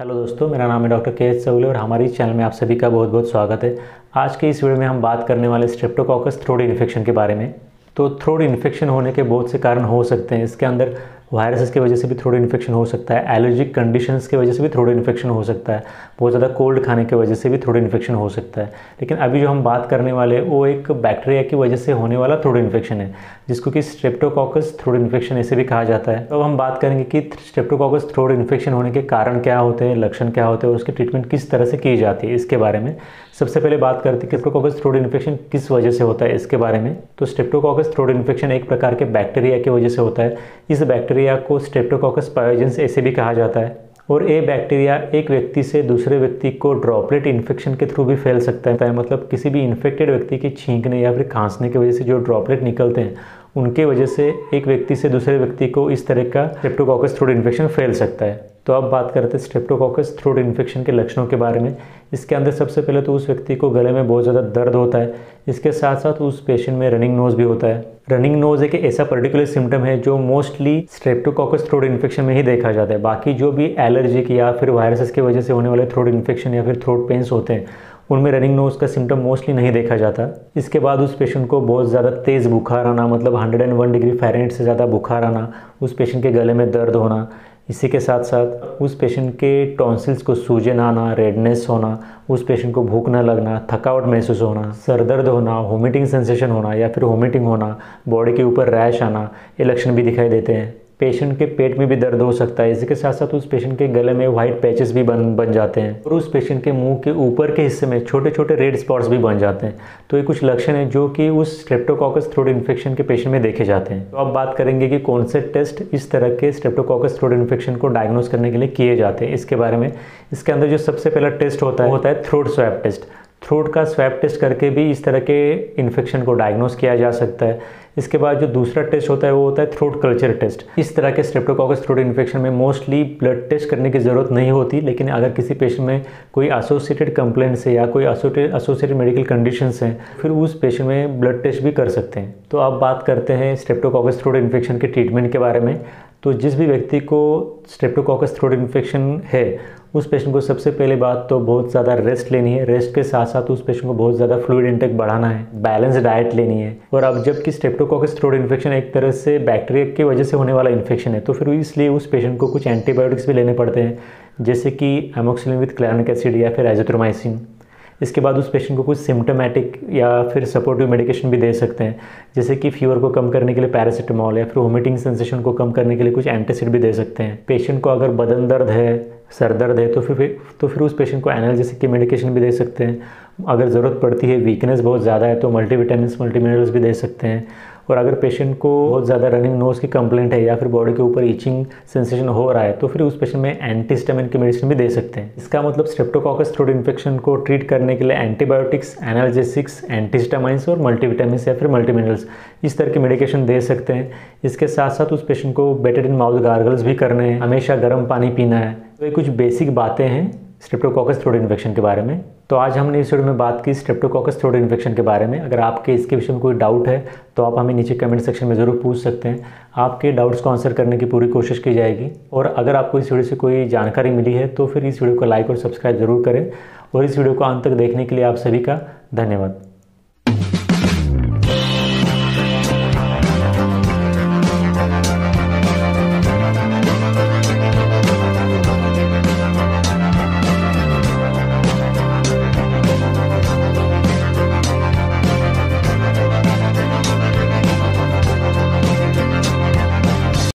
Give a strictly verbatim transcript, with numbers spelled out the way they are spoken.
Hello दोस्तों, मेरा नाम है डॉक्टर के एच चौगले और हमारी चैनल में आप सभी का बहुत बहुत स्वागत है। आज के इस वीडियो में हम बात करने वाले स्ट्रेप्टोकोकस थ्रोट इन्फेक्शन के बारे में। तो थ्रोट इन्फेक्शन होने के बहुत से कारण हो सकते हैं। इसके अंदर वायरसेस की वजह से भी थ्रोट इन्फेक्शन हो सकता है, एलर्जिक कंडीशंस की वजह से भी थ्रोट इन्फेक्शन हो सकता है, बहुत ज़्यादा कोल्ड खाने की वजह से भी थ्रोट इन्फेक्शन हो सकता है। लेकिन अभी जो हम बात करने वाले हैं वो एक बैक्टीरिया की वजह से होने वाला थ्रोट इन्फेक्शन है, जिसको कि स्ट्रेप्टोकोकस थ्रोट इन्फेक्शन ऐसे भी कहा जाता है। तो अब हम बात करेंगे कि स्ट्रेप्टोकोकस थ्रोट इन्फेक्शन होने के कारण क्या होते हैं, लक्षण क्या होते हैं और उसकी ट्रीटमेंट किस तरह से की जाती है, इसके बारे में सबसे पहले बात करते हैं कि स्ट्रेप्टोकोकस थ्रोट इन्फेक्शन किस वजह से होता है, इसके बारे में। तो स्ट्रेप्टोकोकस थ्रोट इन्फेक्शन एक प्रकार के बैक्टीरिया की वजह से होता है। इस बैक्टीरिया को स्ट्रेप्टोकोकस पायोजेंस ऐसे भी कहा जाता है और ये बैक्टीरिया एक व्यक्ति से दूसरे व्यक्ति को ड्रॉपलेट इन्फेक्शन के थ्रू भी फैल सकता है। मतलब किसी भी इन्फेक्टेड व्यक्ति के छींकने या फिर खांसने की वजह से जो ड्रॉपलेट निकलते हैं उनके वजह से एक व्यक्ति से दूसरे व्यक्ति को इस तरह का स्ट्रेप्टोकोकस थ्रोट इन्फेक्शन फैल सकता है। तो अब बात करते हैं स्ट्रेप्टोकोकस थ्रोट इन्फेक्शन के लक्षणों के बारे में। इसके अंदर सबसे पहले तो उस व्यक्ति को गले में बहुत ज़्यादा दर्द होता है। इसके साथ साथ उस पेशेंट में रनिंग नोज भी होता है। रनिंग नोज एक ऐसा पर्टिकुलर सिम्टम है जो मोस्टली स्ट्रेप्टोकोकस थ्रोट इन्फेक्शन में ही देखा जाता है। बाकी जो भी एलर्जिक या फिर वायरसेस की वजह से होने वाले थ्रोट इन्फेक्शन या फिर थ्रोट पेन्स होते हैं उनमें रनिंग नोज का सिम्टम मोस्टली नहीं देखा जाता। इसके बाद उस पेशेंट को बहुत ज़्यादा तेज़ बुखार आना, मतलब एक सौ एक डिग्री फ़ारेनहाइट से ज़्यादा बुखार आना, उस पेशेंट के गले में दर्द होना, इसी के साथ साथ उस पेशेंट के टॉन्सिल्स को सूजन आना, रेडनेस होना, उस पेशेंट को भूख न लगना, थकावट महसूस होना, सर दर्द होना, वोमिटिंग सेंसेशन होना या फिर वोमिटिंग होना, बॉडी के ऊपर रैश आना, ये लक्षण भी दिखाई देते हैं। पेशेंट के पेट में भी दर्द हो सकता है। इसी के साथ साथ उस पेशेंट के गले में वाइट पैचेस भी बन बन जाते हैं और उस पेशेंट के मुंह के ऊपर के हिस्से में छोटे छोटे रेड स्पॉट्स भी बन जाते हैं। तो ये कुछ लक्षण हैं जो कि उस स्ट्रेप्टोकोकस थ्रोट इन्फेक्शन के पेशेंट में देखे जाते हैं। तो अब बात करेंगे कि कौन से टेस्ट इस तरह के स्ट्रेप्टोकोकस थ्रोट इन्फेक्शन को डायग्नोस करने के लिए किए जाते हैं, इसके बारे में। इसके अंदर जो सबसे पहला टेस्ट होता है वो होता है थ्रोट स्वैब टेस्ट। थ्रोट का स्वैब टेस्ट करके भी इस तरह के इन्फेक्शन को डायग्नोस किया जा सकता है। इसके बाद जो दूसरा टेस्ट होता है वो होता है थ्रोट कल्चर टेस्ट। इस तरह के स्ट्रेप्टोकोकस थ्रोट इन्फेक्शन में मोस्टली ब्लड टेस्ट करने की ज़रूरत नहीं होती, लेकिन अगर किसी पेशेंट में कोई एसोसिएटेड कंप्लेंट्स है या कोई एसोसिएटेड मेडिकल कंडीशंस हैं फिर उस पेशेंट में ब्लड टेस्ट भी कर सकते हैं। तो अब बात करते हैं स्ट्रेप्टोकोकस थ्रोट इन्फेक्शन के ट्रीटमेंट के बारे में। तो जिस भी व्यक्ति को स्ट्रेप्टोकोकस थ्रोट इन्फेक्शन है उस पेशेंट को सबसे पहले बात तो बहुत ज़्यादा रेस्ट लेनी है। रेस्ट के साथ साथ उस पेशेंट को बहुत ज़्यादा फ्लूइड इंटेक बढ़ाना है, बैलेंस डाइट लेनी है। और अब जबकि स्ट्रेप्टोकोकस थ्रोट इन्फेक्शन एक तरह से बैक्टीरिया की वजह से होने वाला इन्फेक्शन है तो फिर इसलिए उस पेशेंट को कुछ एंटीबायोटिक्स भी लेने पड़ते हैं, जैसे कि एमोक्सिलिन विद क्लैरिक एसिड या फिर एजिथ्रोमाइसिन। इसके बाद उस पेशेंट को कुछ सिम्टोमेटिक या फिर सपोर्टिव मेडिकेशन भी दे सकते हैं, जैसे कि फीवर को कम करने के लिए पैरासीटामोल या फिर वोमिटिंग सेंसेशन को कम करने के लिए कुछ एंटासिड भी दे सकते हैं। पेशेंट को अगर बदन दर्द है, सर दर्द है तो फिर तो फिर उस पेशेंट को एनाल्जेसिक की मेडिकेशन भी दे सकते हैं। अगर ज़रूरत पड़ती है, वीकनेस बहुत ज़्यादा है तो मल्टीविटामिन्स मल्टीमिनरल्स भी दे सकते हैं। और अगर पेशेंट को बहुत ज़्यादा रनिंग नोज़ की कंप्लेंट है या फिर बॉडी के ऊपर इचिंग सेंसेशन हो रहा है तो फिर उस पेशेंट में एंटीहिस्टामिन की मेडिसिन भी दे सकते हैं। इसका मतलब स्ट्रेप्टोकोकस थ्रोट इन्फेक्शन को ट्रीट करने के लिए एंटीबायोटिक्स, एनाल्जेसिक्स, एंटीहिस्टामाइंस और मल्टीविटामिन्स या फिर मल्टीमिनरल्स इस तरह की मेडिकेशन दे सकते हैं। इसके साथ साथ उस पेशेंट को बेटाडीन माउथ गार्गल्स भी करने हैं, हमेशा गर्म पानी पीना है। तो ये कुछ बेसिक बातें हैं स्ट्रेप्टोकोकस थ्रोट इन्फेक्शन के बारे में। तो आज हमने इस वीडियो में बात की स्ट्रेप्टोकोकस थ्रोट इन्फेक्शन के बारे में। अगर आपके इसके विषय में कोई डाउट है तो आप हमें नीचे कमेंट सेक्शन में ज़रूर पूछ सकते हैं। आपके डाउट्स को आंसर करने की पूरी कोशिश की जाएगी। और अगर आपको इस वीडियो से कोई जानकारी मिली है तो फिर इस वीडियो को लाइक और सब्सक्राइब ज़रूर करें। और इस वीडियो को अंत तक देखने के लिए आप सभी का धन्यवाद।